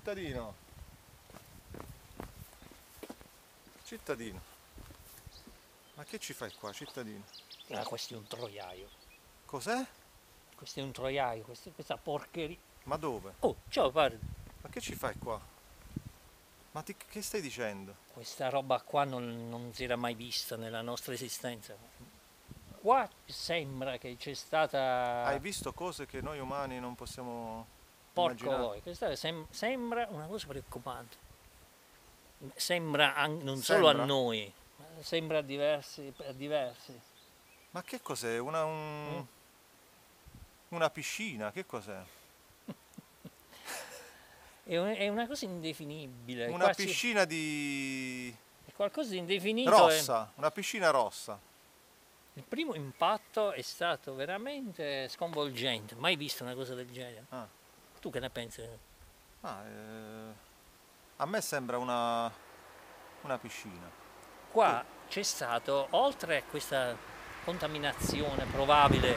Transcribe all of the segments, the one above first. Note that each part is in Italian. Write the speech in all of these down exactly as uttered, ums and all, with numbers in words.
Cittadino. Cittadino. Ma che ci fai qua, cittadino? Ah, questo è un troiaio. Cos'è? Questo è un troiaio, questo, questa porcheria. Ma dove? Oh, ciao, guarda. Ma che ci fai qua? Ma ti, che stai dicendo? Questa roba qua non, non si era mai vista nella nostra esistenza. Qua sembra che c'è stata... Hai visto cose che noi umani non possiamo Porco immaginare? voi, questa sem- sembra una cosa preoccupante. Sembra an- non Sembra? solo a noi, ma sembra a diversi. A diversi. Ma che cos'è? Una, un... Mm. una piscina? Che cos'è? È, un- è una cosa indefinibile. Una quasi- piscina di... È qualcosa di indefinito. rossa, una piscina rossa. e- Il primo impatto è stato veramente sconvolgente. Mai visto una cosa del genere. Ah. Tu che ne pensi? Ah, eh, a me sembra una, una piscina. Qua c'è stato, oltre a questa contaminazione probabile,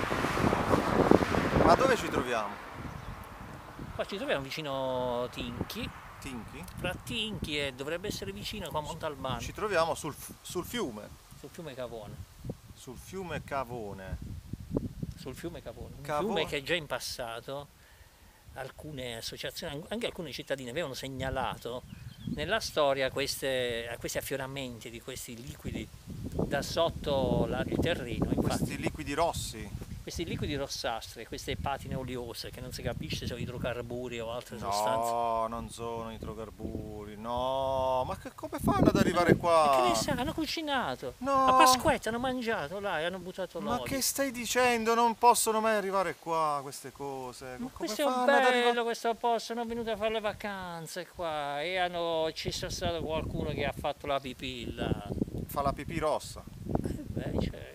Ma dove ci troviamo? qua ci troviamo vicino Tinchi, Tinchi? fra Tinchi e dovrebbe essere vicino qua a Montalbano, Ci troviamo sul, f- sul fiume, sul fiume Cavone. sul fiume Cavone. Sul fiume Cavone, un Cavo- fiume che già in passato alcune associazioni, anche alcune cittadine avevano segnalato nella storia queste, questi affioramenti di questi liquidi da sotto la- il terreno. Infatti, Questi liquidi rossi. questi liquidi rossastri, queste patine oleose che non si capisce se sono idrocarburi o altre sostanze. No, non sono idrocarburi, no, ma che, come fanno ad arrivare E qua? che ne sa, hanno cucinato, No. a Pasquetta hanno mangiato là e hanno buttato Ma l'olio. che stai dicendo? Non possono mai arrivare qua queste cose. Ma Come questo è fanno ad bello, arrivare? questo posto, sono venuti a fare le vacanze qua e hanno, ci sia stato qualcuno che ha fatto la pipì là. Fa la pipì rossa. Eh beh, cioè,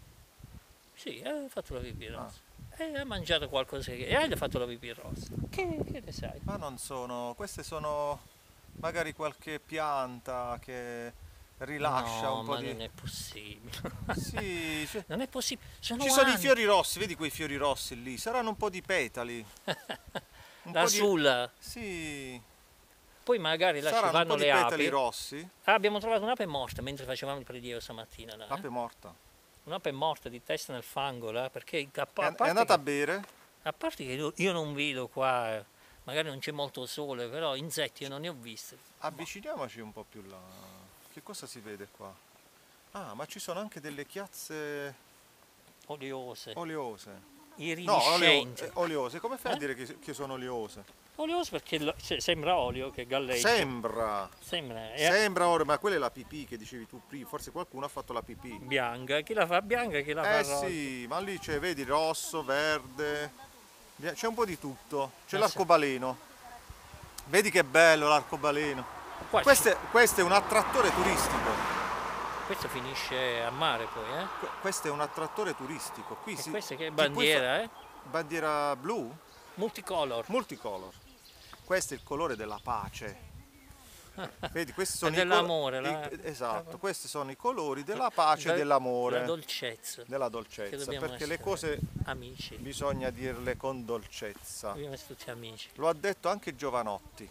sì, ha fatto la pipì rossa. E ha mangiato qualcosa che... E ha fatto la pipì rossa. Che, che ne sai? Ma non sono, queste sono magari qualche pianta che rilascia no, un po' ma di... non è possibile. Sì, ci Non è possibile. Sono ci sono i anni. fiori rossi, vedi quei fiori rossi lì? Saranno un po' di petali. Un La po' di... sulla. Sì, Poi magari là ci saranno un vanno po' di le petali api. rossi. Ah, abbiamo trovato un'ape morta mentre facevamo il prelievo stamattina. Là, eh? Ape morta. Un'ape morta di testa nel fango là, perché a, È, pa- a è parte andata che- a bere? A parte che io, io non vedo qua, eh, magari non c'è molto sole, però insetti io non ne ho visti. Avviciniamoci un po' più là. Che cosa si vede qua? Ah, ma ci sono anche delle chiazze Oleose, oleose. No, iridescenti. oleo- eh, oleose. Come fai Eh? a dire che, che sono oleose? Oleose perché lo- se- sembra olio che galleggia. Sembra. Sembra. È Sembra ora, ma quella è la pipì che dicevi tu prima. Forse qualcuno ha fatto la pipì. bianca, chi la fa bianca e chi la fa Eh rosa. sì, ma lì c'è, vedi, rosso, verde, via- c'è un po' di tutto. C'è Eh, l'arcobaleno. Vedi che bello l'arcobaleno. Qua ci- Questo è, questo è un attrattore turistico. Questo finisce a mare poi, eh? Que- Questo è un attrattore turistico. Qui E si, questa che ti puoi bandiera, eh? fa- bandiera blu? Multicolor. Multicolor. Questo è il colore della pace. Vedi, questi E sono i dell'amore, colo- la- i- esatto, questi sono i colori della pace e La- dell'amore, La dolcezza. della Che dolcezza, dobbiamo perché le essere cose amici. bisogna dirle con dolcezza. Dobbiamo essere tutti amici. Lo ha detto anche Giovanotti.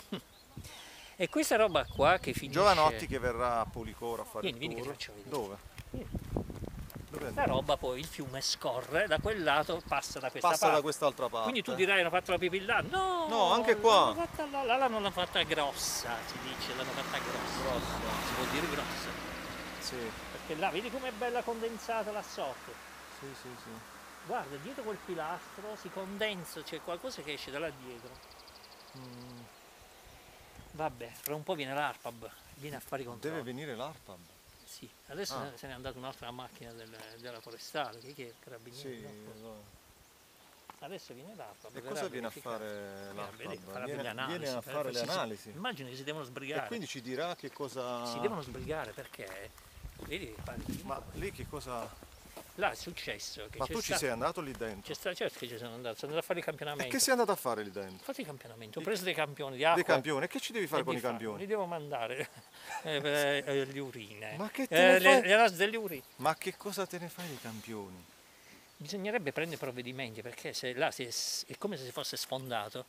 E questa roba qua che finisce... Giovanotti che verrà a Policoro a fare Vieni, il vieni che tour. faccio vedere. Dove? Vieni. Dove La andiamo? roba poi, il fiume scorre da quel lato, passa da questa Passa parte. da quest'altra parte. Quindi tu dirai hanno fatto la pipì là? No! No, anche qua. L'hanno fatta là, là l'hanno fatta grossa, si dice, l'hanno fatta grossa. Si può dire grossa. Sì, Perché là, vedi com'è bella condensata là sotto. sì, sì, sì. Guarda, dietro quel pilastro si condensa, c'è qualcosa che esce da là dietro. Mm. Vabbè, fra un po' viene l'ARPAB, viene a fare i controlli. Deve venire l'ARPAB. Sì, adesso Ah. se n'è andata un'altra macchina del- della forestale, che, che è il carabiniere. Sì. no? Adesso viene l'ARPAB. E verrà cosa viene a verificare. fare Viene a vedere, l'ARPAB? farà Viene, delle analisi, viene a per- fare le sì, sì. analisi. Immagino che si devono sbrigare. E quindi ci dirà che cosa... Si devono sbrigare perché, vedi, parli- Ma lì che cosa... là è successo che Ma c'è tu ci stato- sei andato lì dentro? C'è stato, certo che ci sono andato, sono andato a fare i E campionamenti. che sei andato a fare lì dentro? Ho fatto i campionamenti, ho preso dei campioni di acqua. Dei campioni? E che ci devi fare e con di i farmi, campioni? Li devo mandare eh, per eh, le urine. Ma che te Eh, ne le, fai? le ras delle urine. Ma che cosa te ne fai dei campioni? Bisognerebbe prendere provvedimenti perché se là si è, s- è come se si fosse sfondato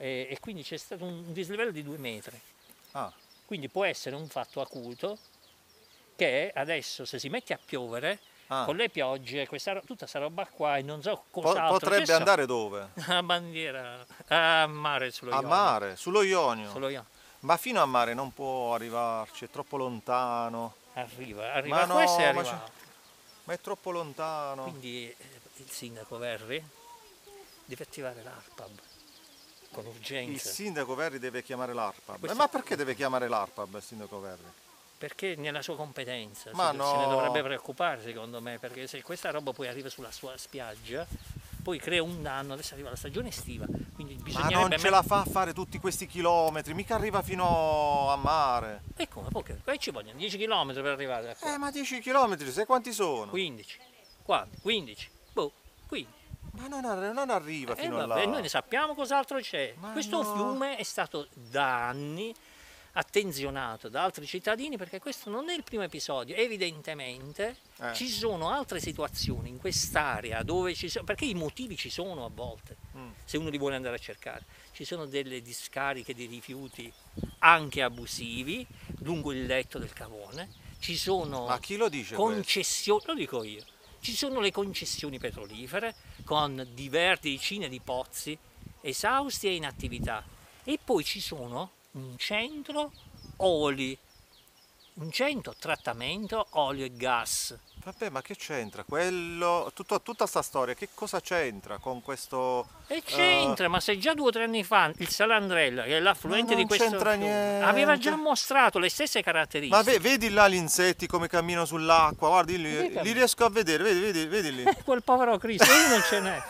e, e quindi c'è stato un dislivello di due metri. Ah, Quindi può essere un fatto acuto che adesso, se si mette a piovere, ah. con le piogge, questa, ro- tutta questa roba qua e non so Po- cos'altro potrebbe ci so. andare dove? A bandiera, a mare sullo A Ionio. mare, sullo Ionio. Sullo Ionio. Ma fino a mare non può arrivarci, è troppo lontano. Arriva, arriva Ma a questo e no, arriva. ma c'è- Ma è troppo lontano. Quindi eh, il sindaco Verri deve attivare l'ARPAB con Il urgenza, sindaco Verri deve chiamare l'ARPAB. Questo- Eh, Ma perché deve chiamare l'ARPAB il sindaco Verri? perché nella sua competenza Ma se, no. se ne dovrebbe preoccupare secondo me, perché se questa roba poi arriva sulla sua spiaggia, poi crea un danno, adesso arriva la stagione estiva, quindi Ma bisognerebbe... non ce la fa a fare tutti questi chilometri, mica arriva fino a mare. E come? Perché? Poi ci vogliono dieci chilometri per arrivare da qua, Eh, ma dieci chilometri, sai quanti sono? quindici, quanti? quindici, boh, quindici. Ma non, arri- non arriva E fino vabbè, là. noi ne sappiamo cos'altro c'è. Ma Questo no. fiume è stato da anni attenzionato da altri cittadini perché questo non è il primo episodio, evidentemente Eh. ci sono altre situazioni in quest'area dove ci sono, perché i motivi ci sono a volte, Mm. se uno li vuole andare a cercare, ci sono delle discariche di rifiuti anche abusivi lungo il letto del Cavone, ci sono Ma chi lo dice questo? concessioni, lo dico io, ci sono le concessioni petrolifere con diverse decine di pozzi esausti e in attività e poi ci sono un centro oli, un centro trattamento olio e gas. Vabbè, ma che c'entra? Quello, tutto- tutta sta storia, che cosa c'entra con questo... E c'entra, ma se già due o tre anni fa il Salandrella, che è l'affluente Ma di non questo c'entra fiume, niente. aveva già mostrato le stesse caratteristiche. Ma ve- vedi là gli insetti come camminano sull'acqua, guardi, li, Vedi? li riesco a vedere, vedi, vedi, vedi lì. Quel povero Cristo, uno ce n'è.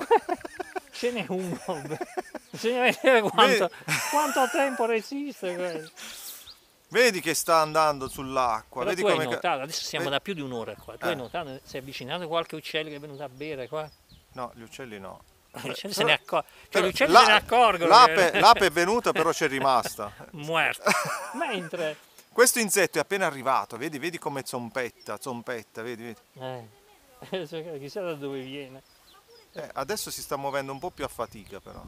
Ce n'è uno. Bisogna vedere quanto, quanto tempo resiste quello. Vedi che sta andando sull'acqua, Però vedi tu hai come... ca- notato, adesso siamo Eh. da più di un'ora qua, tu Eh. hai notato, si è avvicinato qualche uccello che è venuto a bere qua? No, gli uccelli no. Gli uccelli Però- se ne accorgono, cioè però gli uccelli la- se ne accorgono. L'ape, che- l'ape è venuta, però c'è rimasta. Muerto. Mentre... Questo insetto è appena arrivato, vedi, vedi come zompetta, zompetta, vedi, vedi. Eh, chissà da dove viene. Eh, adesso si sta muovendo un po' più a fatica però.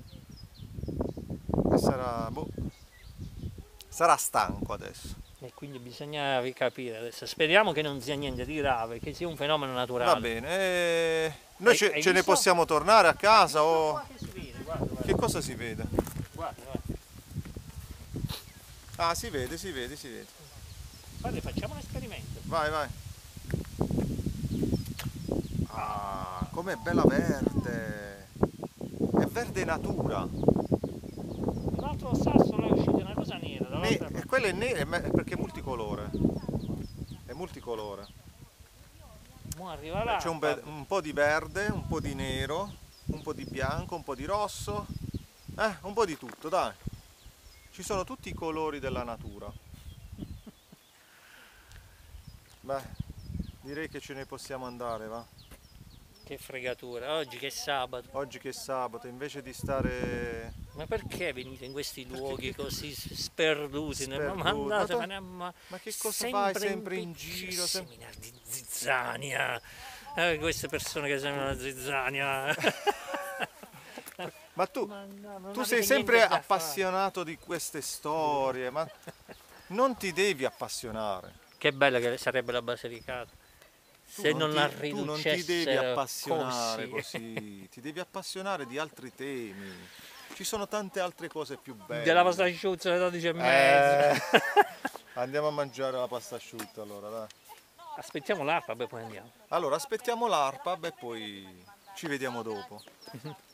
E sarà, boh, sarà stanco adesso. E quindi bisogna capire adesso. Speriamo che non sia niente di grave, che sia un fenomeno naturale. Va bene, eh, noi Hai- ce, hai ce ne visto? possiamo tornare a casa o... Qua che si vede, guarda, guarda, Che cosa si vede? guarda, guarda. Ah, si vede, si vede, si vede. Guarda, facciamo un esperimento. Vai, vai. Ah, com'è bella verde. È verde natura. Un altro sasso là è uscito una cosa nera. Ne- dall'altra e parte. quello è nero è me- perché è multicolore. È multicolore. Mo arriva là. C'è un, be- un po' di verde, un po' di nero, un po' di bianco, un po' di rosso. Eh, un po' di tutto, dai. Ci sono tutti i colori della natura. Beh, direi che ce ne possiamo andare, va? Che fregatura, oggi che è sabato. Oggi che è sabato, invece di stare... Ma perché venite in questi luoghi che- così sperduti? Ne- Sperduti. Ma andate, Ma ma tu- ne- ma ma che cosa fai sempre in pe- giro, sem- Seminar di zizzania. Eh, queste persone che sembrano la zizzania. Ma tu, Ma no, non tu avete sei niente sempre da fare. appassionato di queste storie, ma non ti devi appassionare. Che bella che sarebbe la Basilicata. Se Tu non, la ti, tu non ti riducessero devi appassionare così. così, ti devi appassionare di altri temi. Ci sono tante altre cose più belle. Della pasta asciutta alle dodici e mezza. Eh, andiamo a mangiare la pasta asciutta allora, dai. Aspettiamo l'ARPA, poi andiamo. Allora aspettiamo l'ARPAB e poi ci vediamo dopo.